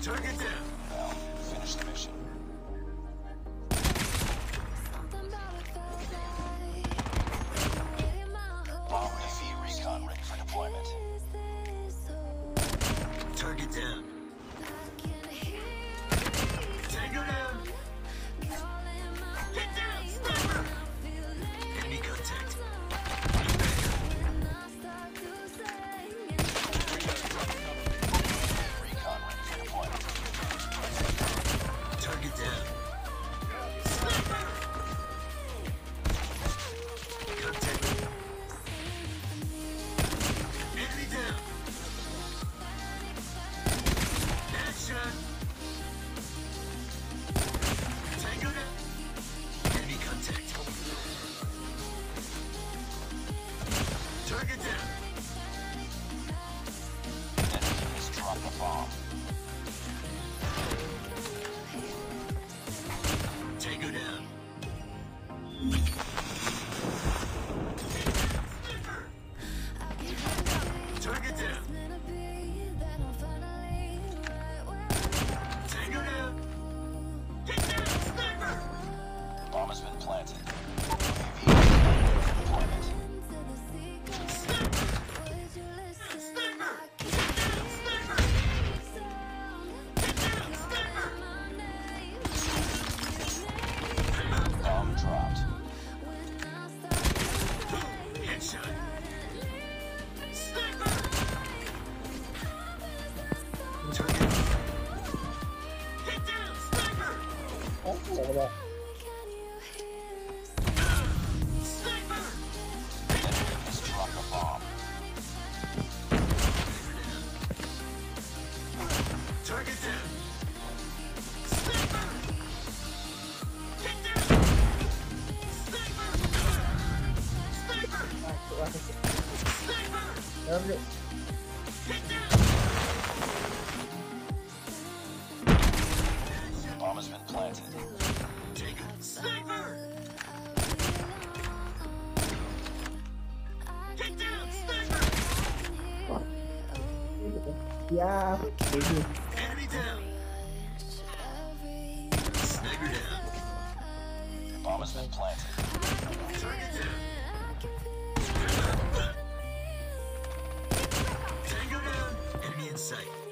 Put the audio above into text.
Target down. Now, finish the mission. Bomb defeat recon ready for deployment. Target down. Tango down. Get down, sniper. Enemy contact. Recon ready for deployment. Target down. Sniper. Contact. Enemy down. Headshot. Tango down. Enemy contact. Target down. Enemy has dropped the bomb. Tango down. Target down. Tango down. Get down, sniper. Bomb has been planted. UAV ready for deployment. Sniper. Sniper. Get down, sniper. Get down, sniper. Bomb dropped. Headshot. Sniper. Target. Get down, sniper. Sniper. Enemy has dropped the bomb. Target down. Sniper. Get down. Sniper. Sniper. Sniper. Get down. Bomb has been planted. Take it. Sniper. Get down, sniper. Enemy down. Sniper down. Bomb has been planted. Target down. Tango down. Enemy in sight.